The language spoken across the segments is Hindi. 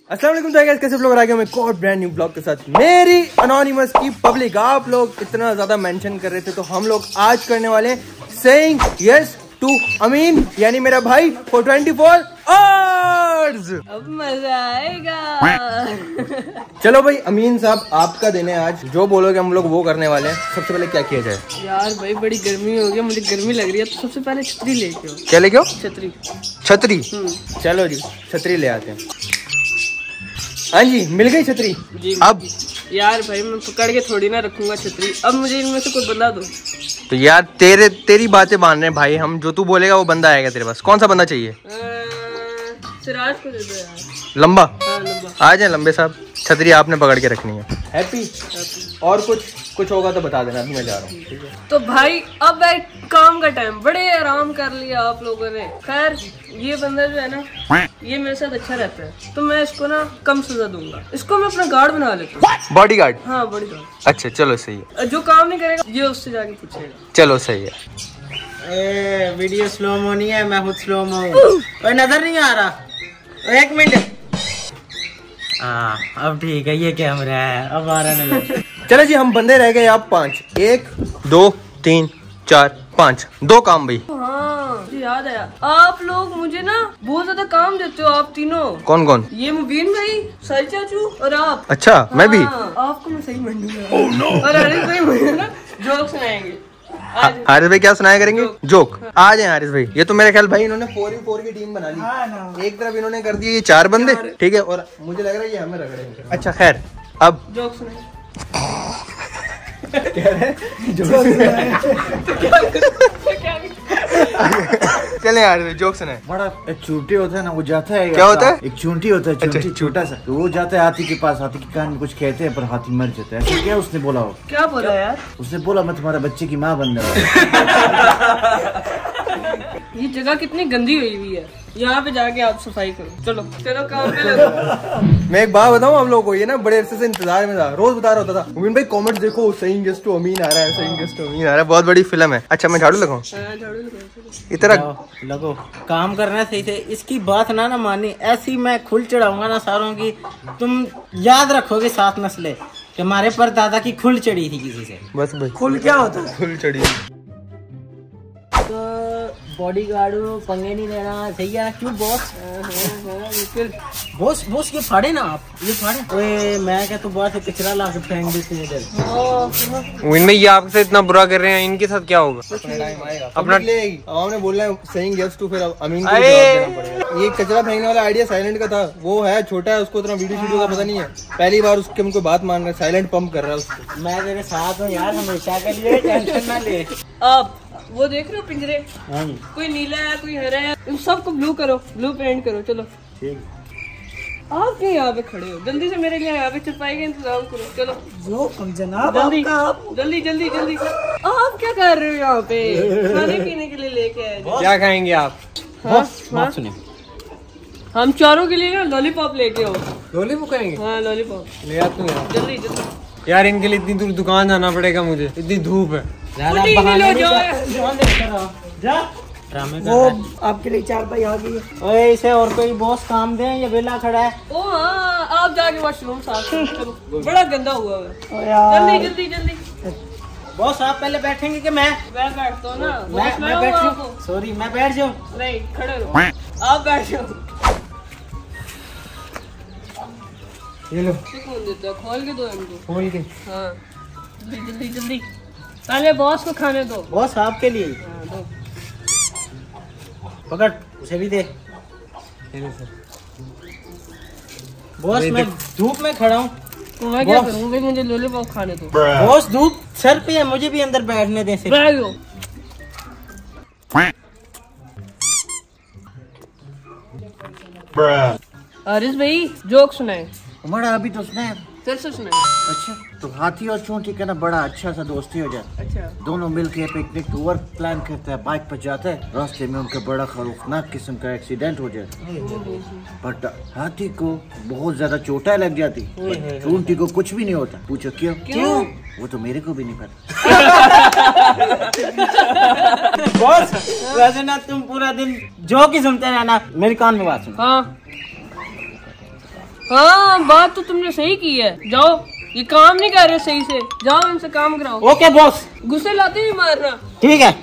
अस्सलाम वालेकुम गाइस, कैसे लोग आ गए मैं एक और ब्रांड न्यू ब्लॉग के साथ। मेरी अनोनिमस की पब्लिक आप लोग इतना ज्यादा मेंशन कर रहे थे तो हम लोग आज करने वाले सेइंग यस टू अमीन यानी मेरा भाई फॉर 24 आवर्स। अब मजा आएगा। चलो भाई अमीन साहब आपका दिन है आज, जो बोलोगे हम लोग वो करने वाले हैं। सबसे पहले क्या किया जाए? यार भाई बड़ी गर्मी हो गई, मुझे गर्मी लग रही है तो सबसे पहले छतरी लेके आओ। क्या लेके आओ? छतरी। छतरी? चलो जी छतरी ले आते हैं। हाँ जी मिल गई छतरी जी। अब यार भाई मैं पकड़ के थोड़ी ना रखूंगा छतरी, अब मुझे इनमें से कोई बंदा दो। तो यार तेरी बातें मान रहे हैं भाई हम, जो तू बोलेगा वो बंदा आएगा तेरे पास। कौन सा बंदा चाहिए? सिराज को दे दो यार। लंबा? हाँ लंबा। आ जाए लंबे साहब, छतरी आपने पकड़ के रखनी है। हैप्पी? और कुछ होगा तो बता देना, अभी मैं जा रहा हूँ। ठीक है तो भाई अब है काम का टाइम, बड़े आराम कर लिया आप लोगों ने। खैर ये बंदा जो है ना ये मेरे साथ अच्छा रहता है तो मैं इसको ना कम सजा दूंगा, इसको मैं अपना गार्ड बना लेता हूँ। बॉडीगार्ड? हाँ बॉडीगार्ड। अच्छा चलो सही है। जो काम नहीं करेगा ये उससे जाके पूछेगा। चलो सही है। वीडियो स्लो मो नहीं है, मैं खुद स्लो मो हूँ। नजर नहीं आ रहा, एक मिनट। अब ठीक है, ये कैमरा है, अब आ रहा नजर। चलो जी हम बंदे रह गए आप 5। 1 2 3 4 5 2 काम भाई। हाँ मुझे याद आया, आप लोग मुझे ना बहुत ज्यादा काम देते हो आप तीनों। कौन कौन? ये मुबीन भाई, साहिल चाचू और आप। अच्छा मैं भी? हाँ, आपको मैं सही मंडूंगा। और अरे भाई मुझे ना जोक सुनाएंगे। हारिस भाई क्या सुनाया करेंगे? जोक। आ जाए हारिस भाई। ये तो मेरे ख्याल भाई इन्होंने 4v4 की टीम बना ली। एक तरफ इन्होंने कर दिए ये 4 बंदे, ठीक है, और मुझे लग रहा है ये हमें रगड़ेंगे। अच्छा खैर अब जोक सुनाएंगे। चले यार जोक सुनाए। बड़ा एक चूंटी होता है ना, वो जाता है। क्या होता है? एक चूंटी होता है, चूंटी अच्छा, छोटा सा। तो वो जाता है हाथी के पास, हाथी के कान में कुछ कहते हैं पर हाथी मर जाता है। ऐसा क्या उसने बोला हो? क्या बोला यार? उसने बोला मैं तुम्हारे बच्चे की माँ बन रहा ये जगह कितनी गंदी हुई हुई है, यहाँ पे जाके आप सफाई करो। चलो चलो काम पे लगो। मैं एक बात बताऊं आप लोगों को, ये ना बड़े अरसे से इंतजार में था, रोज बता रहा होता था मुबीन भाई कमेंट देखो सेइंग यस टू अमीन आ रहा है, सेइंग यस टू अमीन आ रहा है, बहुत बड़ी फिल्म है। अच्छा मैं झाड़ू लगाऊं? इतना लगो काम करना सही से। इसकी बात ना मानी, ऐसी मैं खुल चढ़ाऊंगा ना सारों की, तुम याद रखोगे 7 नस्लें कि हमारे परदादा की खुल चढ़ी थी किसी से। बस भाई खुल क्या होता है? खुल चढ़ी। तो बॉडीगार्ड पंगे नहीं लेना, सही है क्यों बॉस? बॉस ये फाड़े ना आप, ये फाड़े। ओए मैं क्या, तू बाहर से कचरा ला के फेंक देते हैं इधर। इनमें ये आपसे इतना बुरा कर रहे हैं, इनके साथ क्या होगा? अपना हमने बोलना है सेइंग यस टू, फिर अमीन को जवाब देना पड़ेगा। ये कचरा फेंकने वाला आइडिया साइलेंट का था, वो है छोटा है, उसको इतना वीडियो का पता नहीं है, पहली बार उसके हमको बात मान रहा है, साइलेंट पंप कर रहा है उसको। मैं तेरे साथ हूँ यार, हमेशा के लिए, टेंशन ना ले। आप वो देख रहे हो पिंजरे, कोई नीला है कोई हरा है, इन सबको ब्लू करो, ब्लू पेंट करो। चलो ठीक। आप क्यों यहाँ पे खड़े हो? जल्दी से मेरे लिए यहाँ पे चपाई का इंतजाम करो। चलो जो जनाब जल्दी जल्दी जल्दी जल्दी। आप क्या कर रहे हो यहाँ पे? खाने पीने के लिए लेके आए। क्या खाएंगे आप? बात सुनिए, हम चारों के लिए ना लॉलीपॉप लेके आओ। लॉलीपॉप खाएंगे? हाँ लॉलीपॉप ले आता हूँ यार। जल्दी जल्दी। यार इनके लिए इतनी दूर दुकान जाना पड़ेगा मुझे, इतनी धूप है। वो आपके लिए 4 भाई आ गई है। इसे और कोई बॉस काम दे, ये वेला खड़ा है। ओ हाँ आप जाके वॉशरूम साफ करो, बड़ा गंदा हुआ है। जल्दी जल्दी जल्दी। बॉस आप पहले बैठेंगे कि मैं बैठता हूँ ना? मैं बैठ जाऊँ? सॉरी मैं बैठ जाऊँ? नहीं खड़े रहो, आप बैठ जाओ। ये लो कौन देता है? खोल के दो इनको, खोल के। हाँ जल्दी जल्दी जल्दी। पहले बॉस को खाने दो। बॉस आपके लिए दो। पकड़, उसे भी दे। बॉस मैं धूप में खड़ा हूँ तो मैं क्या करूँ? मुझे लॉलीपॉप खाने दो। बॉस धूप सर पे है, मुझे भी अंदर बैठने दे। हारिस भाई जोक सुनाए। हमारा अभी तो सुना है, फिर से सुनाए। अच्छा तो हाथी और चूंटी का ना बड़ा अच्छा सा दोस्ती हो जाए। अच्छा दोनों मिलके पिकनिक टूर प्लान करते हैं, बाइक पर जाते हैं, रास्ते में उनका बड़ा खौफनाक किस्म का एक्सीडेंट हो जाए। बट हाथी को बहुत ज्यादा चोटें लग जाती, चूंटी को कुछ भी नहीं होता। पूछो क्यों? क्यों? वो तो मेरे को भी नहीं पता। बॉस वैसे ना तुम पूरा दिन जोक ही सुनते रहना, मेरे कान में बात सुनो। हाँ हाँ बात तो तुमने सही की है। जाओ, ये काम नहीं कर रहे सही से, जाओ इनसे काम कराओ। Okay boss. गुस्से लाते ही मारना। ठीक है।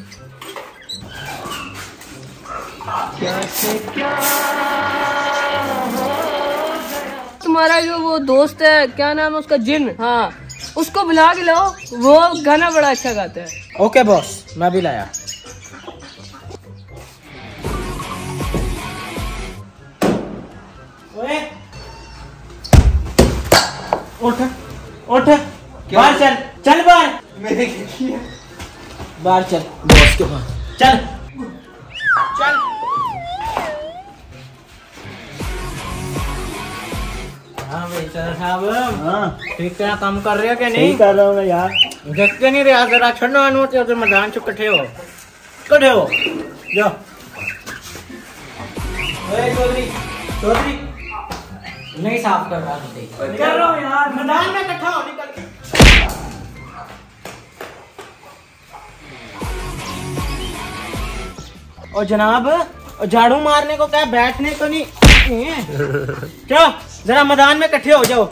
तुम्हारा जो वो दोस्त है, क्या नाम है उसका, जिन, हाँ उसको बुला के लाओ, वो गाना बड़ा अच्छा गाता है। ओके बॉस, मैं भी लाया। उठ उठ, बाहर चल, चल बाहर। मेरे क्या बाहर चल, बॉस के बाहर चल चल। हाँ भाई सर साहब, हाँ ठीक है, काम कर रहे हो क्या? नहीं कर रहा हूँ मैं यार, देखते नहीं रहा जरा। छड़ो अनुमति हो मैदान चुप कट्ठे हो जाओ। चौधरी चौधरी नहीं साफ कर रहा कर रहा हूँ यार, मैदान में इकट्ठा हो, निकल के। और जनाब, झाड़ू मारने को क्या, बैठने को नहीं। चलो जरा मैदान में इकट्ठे हो जाओ।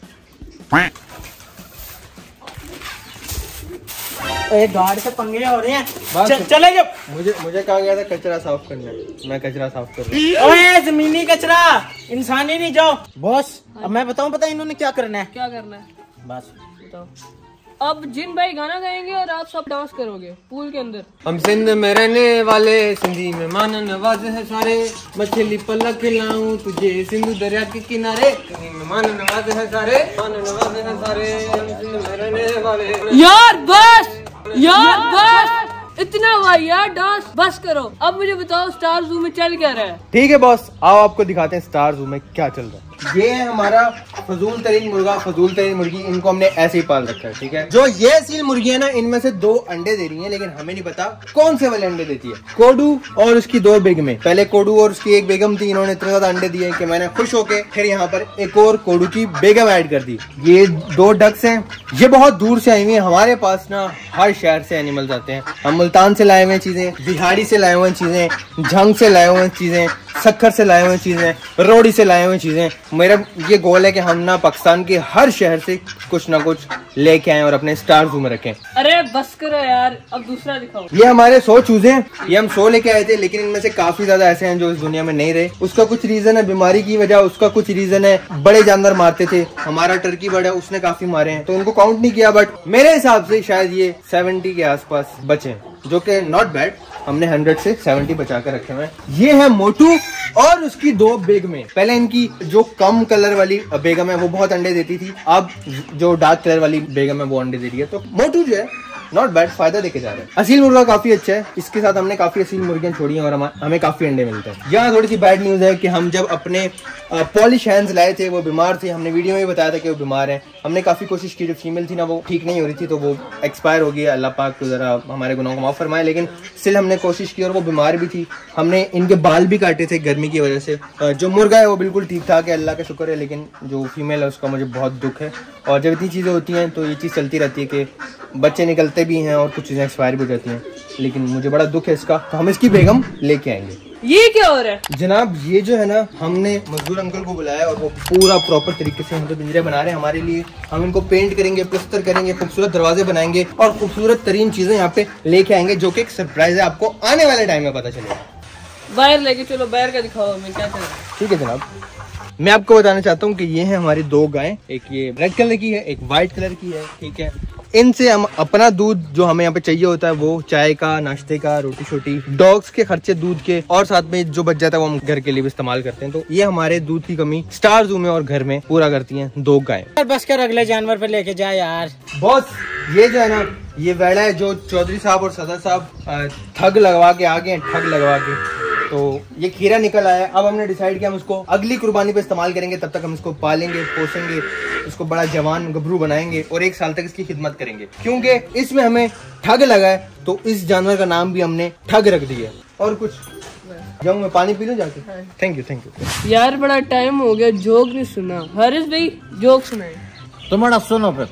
एक गार्ड से पंगे हो रहे हैं, चले जाओ। मुझे कहा गया था कचरा साफ करना, मैं कचरा साफ कर रहा हूँ। ओए जमीनी कचरा, इंसानी नहीं। जाओ बॉस, अब मैं बताऊं, पता इन्होंने क्या करना है? क्या करना है बस बताओ। अब जिन भाई गाना गाएंगे और आप सब डांस करोगे पूल के अंदर। हम सिंध में रहने वाले, सिंधी में मान नवाज है सारे, मछली पल्ला खिलाऊं तुझे सिंधु दरिया के किनारे, सिंधी में मान नवाज है सारे, मान नवाज है सारे, हम सिंध में रहने वाले। यार बस, यार बस, इतना हुआ यार डांस, बस करो। अब मुझे बताओ स्टार जू में चल क्या रहा है? ठीक है बॉस, आओ आपको दिखाते हैं स्टार जू में क्या चल रहा है। ये है हमारा फजूल तरीन मुर्गा, फजूल तरीन मुर्गी, इनको हमने ऐसे ही पाल रखा है। ठीक है, जो ये असील मुर्गी है ना, इनमें से 2 अंडे दे रही हैं, लेकिन हमें नहीं पता कौन से वाले अंडे देती है। कोडू और उसकी 2 बेगमें, पहले कोडू और उसकी 1 बेगम थी, इन्होंने इतने ज्यादा अंडे दिए कि मैंने खुश होके फिर यहाँ पर एक और कोडू की बेगम ऐड कर दी। ये 2 डक्स हैं, ये बहुत दूर से आई हुई है। हमारे पास ना हर शहर से एनिमल्स आते हैं। हम मुल्तान से लाए हुए चीजें, बिहाड़ी से लाए हुए चीजें, झंग से लाए हुए चीजें, सक्खर से लाए हुए चीजें, रोड़ी से लाए हुए चीजें। मेरा ये गोल है कि हम ना पाकिस्तान के हर शहर से कुछ ना कुछ लेके आए और अपने स्टार जू में रखें। अरे बस करो यार, अब दूसरा दिखाओ। ये हमारे 100 चूजे हैं, ये हम 100 लेके आए थे, लेकिन इनमें से काफी ज्यादा ऐसे हैं जो इस दुनिया में नहीं रहे। उसका कुछ रीजन है बीमारी की वजह, उसका कुछ रीजन है बड़े जानवर मारते थे। हमारा टर्की बर्ड है, उसने काफी मारे हैं, तो उनको काउंट नहीं किया। बट मेरे हिसाब से शायद ये 70 के आसपास बचे, जो कि नॉट बैड। हमने 100 से 70 बचा कर रखे हुए। ये है मोटू और उसकी 2 बेगमें। पहले इनकी जो कम कलर वाली बेगम है वो बहुत अंडे देती थी, अब जो डार्क कलर वाली बेगम है वो अंडे दे रही है। तो मोटू जो है नॉट बैड, फायदा देके जा रहा है। असील मुर्गा काफी अच्छा है, इसके साथ हमने काफी असील मुर्गियां छोड़ी हैं और हमें काफी अंडे मिलते हैं। यहाँ थोड़ी सी बैड न्यूज है कि हम जब अपने पॉलिश हैंड्स लाए थे वो बीमार थे। हमने वीडियो में भी बताया था कि वो बीमार है। हमने काफी कोशिश की, जो फीमेल थी ना वो ठीक नहीं हो रही थी, तो वो एक्सपायर हो गई। अल्लाह पाक को जरा हमारे गुनाहों को माफ फरमाए, लेकिन स्टिल हमने कोशिश की और वो बीमार भी थी। हमने इनके बाल भी काटे थे गर्मी की वजह से। जो मुर्गा है वो बिल्कुल ठीक ठाक है, अल्लाह का शुक्र है, लेकिन जो फीमेल है उसका मुझे बहुत दुख है। और जब इतनी चीज़ें होती हैं तो ये चीज़ चलती रहती है कि बच्चे निकलते भी हैं और कुछ चीज़ें एक्सपायर भी हो जाती हैं, लेकिन मुझे बड़ा दुख है इसका। तो हम इसकी बेगम लेके आएंगे। ये क्या हो रहा है जनाब? ये जो है ना, हमने मजदूर अंकल को बुलाया और वो पूरा प्रॉपर तरीके से हम तो पिंजरे बना रहे हैं हमारे लिए। हम इनको पेंट करेंगे, प्लास्टर करेंगे, खूबसूरत दरवाजे बनाएंगे और खूबसूरत तरीन चीजें यहाँ पे लेके आएंगे, जो कि एक सरप्राइज है, आपको आने वाले टाइम में पता चलेगा। बाहर लेके चलो, बाहर का दिखाओ हमें क्या चल रहा है। ठीक है जनाब, मैं आपको बताना चाहता हूँ कि ये है हमारी 2 गायें, एक ये रेड कलर की है, एक व्हाइट कलर की है। ठीक है, इनसे हम अपना दूध जो हमें यहाँ पे चाहिए होता है, वो चाय का, नाश्ते का, रोटी छोटी, डॉग्स के खर्चे दूध के, और साथ में जो बच जाता है वो हम घर के लिए भी इस्तेमाल करते हैं। तो ये हमारे दूध की कमी स्टार जू में और घर में पूरा करती हैं 2 गायें। बस कर, अगले जानवर पे लेके जा यार। बॉस, ये जो है ना, ये वेड़ा है जो चौधरी साहब और सदर साहब ठग लगवा के आ गए, ठग लगवा के। तो ये खीरा निकल आया। अब हमने डिसाइड किया हम इसको अगली कुर्बानी पे इस्तेमाल करेंगे, तब तक हम इसको पालेंगे, पोसेंगे, इसको बड़ा जवान गबरू बनाएंगे और 1 साल तक इसकी खिदमत करेंगे। क्योंकि इसमें हमें ठग लगा है, तो इस जानवर का नाम भी हमने ठग रख दिया। और कुछ जाऊँ मैं पानी पी लूँ जाके? थैंक यू यार, बड़ा टाइम हो गया, जोक नहीं सुना। हारिस भाई जोक सुनाए। तुम्हारा सुनो फिर।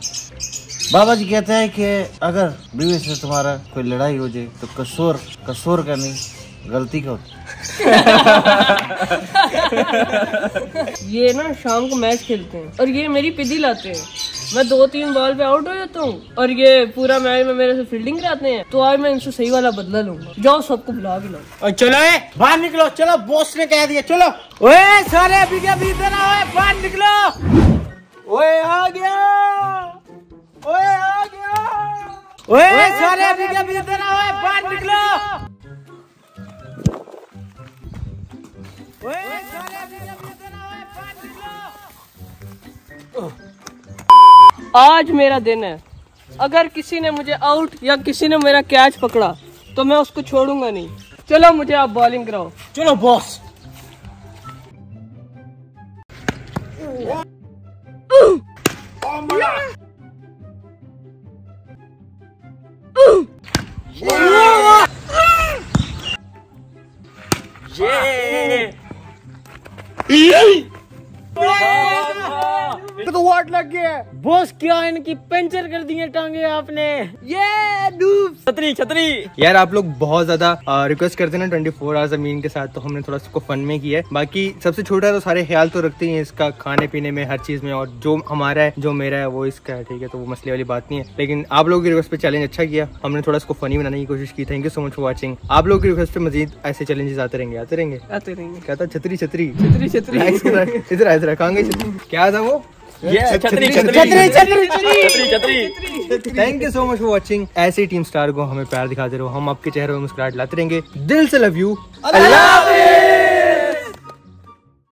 बाबा जी कहते हैं कि अगर बीवी से तुम्हारा कोई लड़ाई हो जाए तो कसूर का नहीं, गलती का होता है। ये ना शाम को मैच खेलते हैं और ये मेरी पिदी लाते हैं। मैं 2-3 बॉल पे आउट हो जाता हूँ और ये पूरा मैच में मेरे से फील्डिंग कराते हैं। तो आज मैं इनसे सही वाला बदला लूंगा। जाओ सबको बुला के लाओ। चलो बाहर निकलो, चलो बॉस ने कह दिया, चलो। ओए सारे भीतर आओ, बाहर निकलो। ओए आ गया, ओए आ गया, ओए सारे भीतर आओ, बाहर निकलो। ओए सारे भीतर आओ, बाहर निकलो। आज मेरा दिन है। अगर किसी ने मुझे आउट या किसी ने मेरा कैच पकड़ा तो मैं उसको छोड़ूंगा नहीं। चलो मुझे आप बॉलिंग कराओ। चलो बॉस। तो वाट लग गया बॉस। क्या इनकी पंचर कर दी है टांगे आपने। ये डूब छतरी। यार आप लोग बहुत ज्यादा रिक्वेस्ट करते हैं ना 24 आवर्स ज़मीन के साथ, तो हमने थोड़ा इसको फन में किया है। बाकी सबसे छोटा है तो सारे ख्याल तो रखते ही हैं इसका, खाने पीने में, हर चीज में। और जो हमारा है, जो मेरा है, वो इसका है, ठीक है। तो वो मसले वाली बात नहीं है। लेकिन आप लोगों की रिक्वेस्ट पे चैलेंज अच्छा किया हमने, थोड़ा इसको फनी बनाने की कोशिश की। Thank you so much for watching. आप लोगों की रिक्वेस्ट पे मजीद ऐसे चैलेंजेस आते रहेंगे। कहता छतरी इधर कहाँ गई छतरी? क्या था वो? छतरी। Thank you so much for watching. ऐसे ही टीम स्टार को हमें प्यार दिखाते रहो, हम आपके चेहरे में मुस्कुराहट लाते रहेंगे। दिल से लव यू। अल्लाह हाफ़िज़।